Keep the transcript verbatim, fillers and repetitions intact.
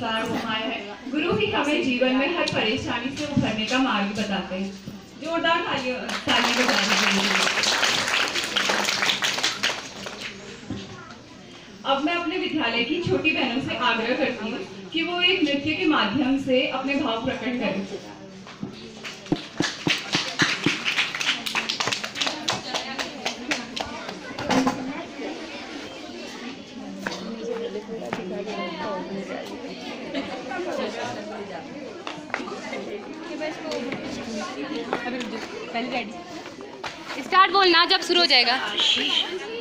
संसार समाया है। गुरु ही हमें जीवन में हर परेशानी से उभरने का मार्ग बताते हैं। जोरदार तालियां तालियां बजाने के लिए। अब मैं अपने विद्यालय की छोटी बहनों से आग्रह करती हूँ कि वो एक नृत्य के माध्यम से अपने भाव प्रकट करें। स्टार्ट बोलना जब शुरू हो जाएगा।